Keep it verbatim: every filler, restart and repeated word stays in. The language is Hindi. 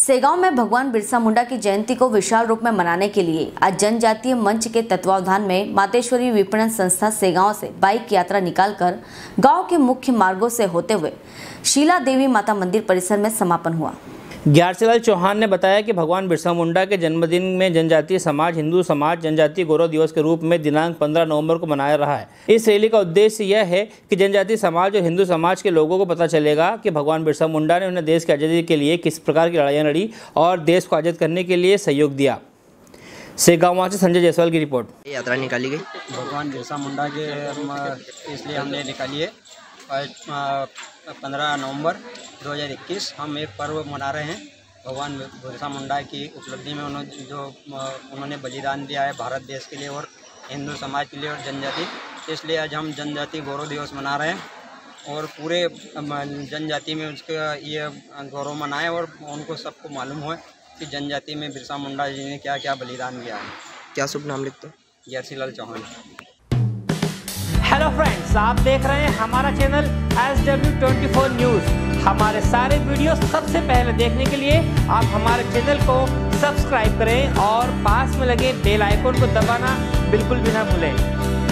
सेगांव में भगवान बिरसा मुंडा की जयंती को विशाल रूप में मनाने के लिए आज जनजातीय मंच के तत्वावधान में मातेश्वरी विपणन संस्था सेगांव से बाइक यात्रा निकालकर गांव के मुख्य मार्गों से होते हुए शीला देवी माता मंदिर परिसर में समापन हुआ। ग्यारसीलाल चौहान ने बताया कि भगवान बिरसा मुंडा के जन्मदिन में जनजातीय समाज हिंदू समाज जनजातीय गौरव दिवस के रूप में दिनांक पंद्रह नवंबर को मनाया रहा है। इस रैली का उद्देश्य यह है कि जनजातीय समाज और हिंदू समाज के लोगों को पता चलेगा कि भगवान बिरसा मुंडा ने उन्हें देश की आज़ादी के लिए किस प्रकार की लड़ाइयाँ लड़ी और देश को आज़ाद करने के लिए सहयोग दिया। सेगांव से संजय जायसवाल की रिपोर्ट। यात्रा निकाली गई भगवान बिरसा मुंडा के इसलिए हमने निकाली है। पंद्रह नवंबर दो हज़ार इक्कीस हम एक पर्व मना रहे हैं भगवान बिरसा मुंडा की उपलब्धि में। उन्होंने जो उन्होंने बलिदान दिया है भारत देश के लिए और हिंदू समाज के लिए और जनजाति, इसलिए आज हम जनजाति गौरव दिवस मना रहे हैं और पूरे जनजाति में उसका ये गौरव मनाएं और उनको सबको मालूम हो कि जनजाति में बिरसा मुंडा जी ने क्या क्या बलिदान दिया है। क्या शुभ नाम लिखते हो? ग्यारसीलाल चौहान। हेलो फ्रेंड्स, आप देख रहे हैं हमारा channel S W twenty four news. हमारे सारे वीडियो सबसे पहले देखने के लिए आप हमारे चैनल को सब्सक्राइब करें और पास में लगे बेल आइकन को दबाना बिल्कुल भी ना भूलें।